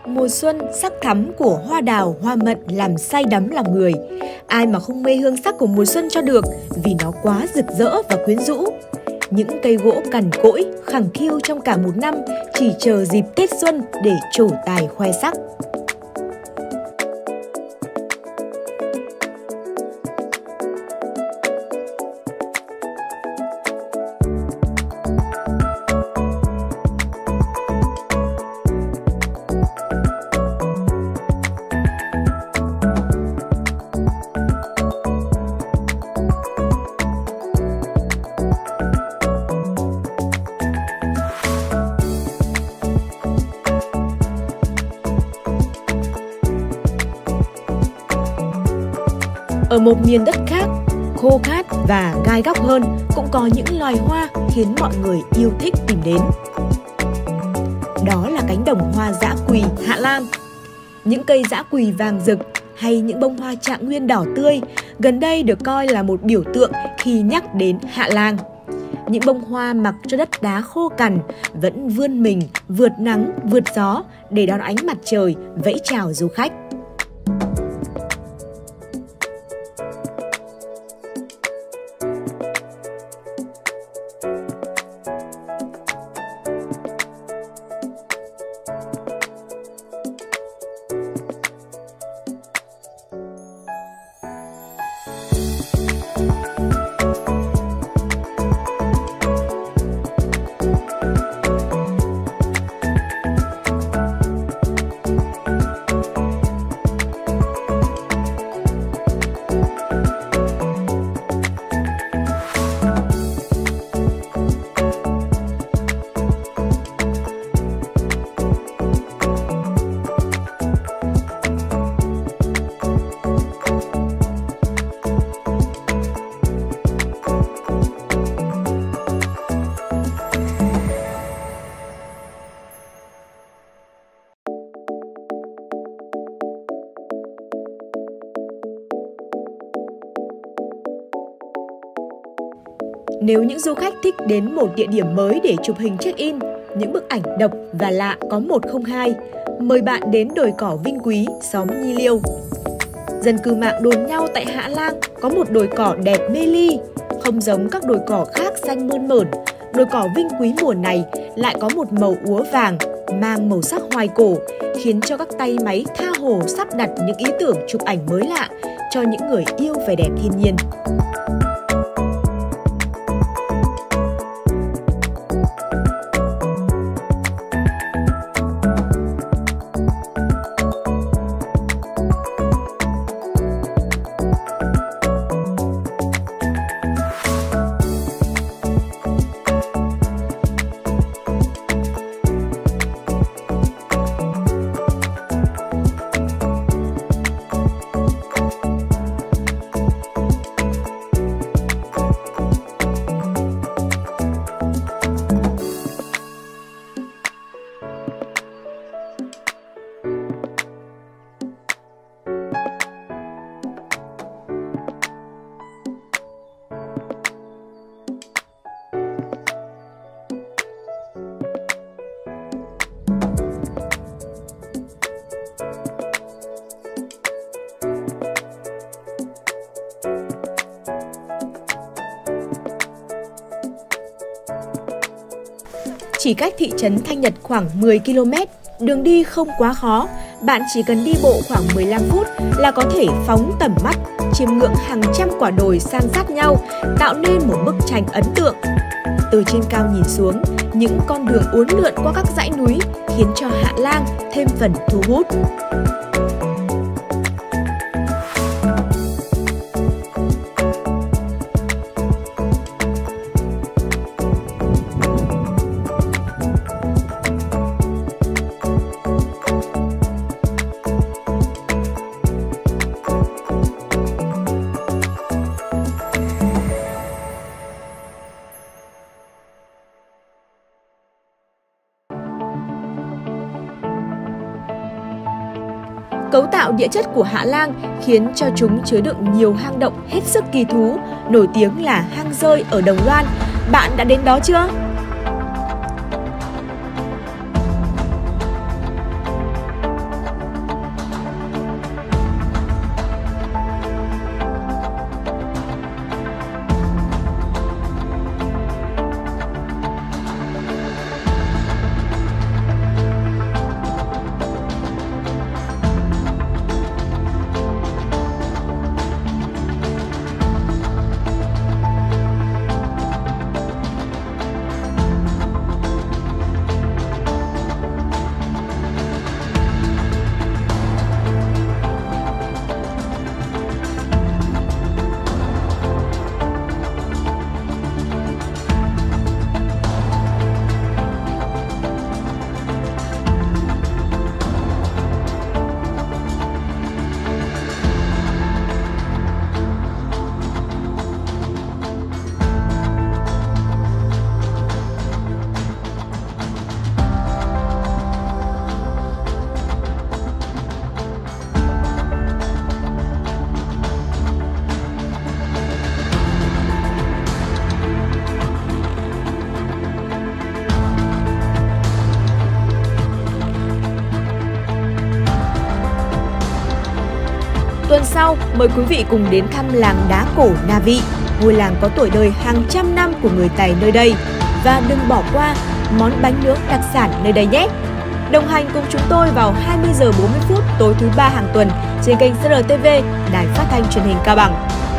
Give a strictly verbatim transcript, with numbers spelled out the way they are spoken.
Mùa xuân sắc thắm của hoa đào, hoa mận làm say đắm lòng người. Ai mà không mê hương sắc của mùa xuân cho được vì nó quá rực rỡ và quyến rũ. Những cây gỗ cằn cỗi, khẳng khiu trong cả một năm chỉ chờ dịp Tết xuân để trổ tài khoe sắc. Ở một miền đất khác, khô khát và gai góc hơn, cũng có những loài hoa khiến mọi người yêu thích tìm đến. Đó là cánh đồng hoa dã quỳ Hạ Lang. Những cây dã quỳ vàng rực hay những bông hoa trạng nguyên đỏ tươi gần đây được coi là một biểu tượng khi nhắc đến Hạ Lang. Những bông hoa mặc cho đất đá khô cằn vẫn vươn mình, vượt nắng, vượt gió để đón ánh mặt trời, vẫy chào du khách. Nếu những du khách thích đến một địa điểm mới để chụp hình check-in, những bức ảnh độc và lạ có một không hai, mời bạn đến đồi cỏ Vinh Quý, xóm Nhi Liêu. Dân cư mạng đồn nhau tại Hạ Lang có một đồi cỏ đẹp mê ly, không giống các đồi cỏ khác xanh mơn mởn. Đồi cỏ Vinh Quý mùa này lại có một màu úa vàng, mang màu sắc hoài cổ, khiến cho các tay máy tha hồ sắp đặt những ý tưởng chụp ảnh mới lạ cho những người yêu vẻ đẹp thiên nhiên. Chỉ cách thị trấn Thanh Nhật khoảng mười ki lô mét, đường đi không quá khó, bạn chỉ cần đi bộ khoảng mười lăm phút là có thể phóng tầm mắt, chiêm ngưỡng hàng trăm quả đồi san sát nhau, tạo nên một bức tranh ấn tượng. Từ trên cao nhìn xuống, những con đường uốn lượn qua các dãy núi khiến cho Hạ Lang thêm phần thu hút. Cấu tạo địa chất của Hạ Lang khiến cho chúng chứa đựng nhiều hang động hết sức kỳ thú, nổi tiếng là hang rơi ở Đồng Loan. Bạn đã đến đó chưa? Tuần sau, mời quý vị cùng đến thăm làng đá cổ Na Vị, ngôi làng có tuổi đời hàng trăm năm của người Tày nơi đây. Và đừng bỏ qua món bánh nướng đặc sản nơi đây nhé! Đồng hành cùng chúng tôi vào hai mươi giờ bốn mươi phút tối thứ ba hàng tuần trên kênh xê rờ tê vê, Đài Phát thanh Truyền hình Cao Bằng.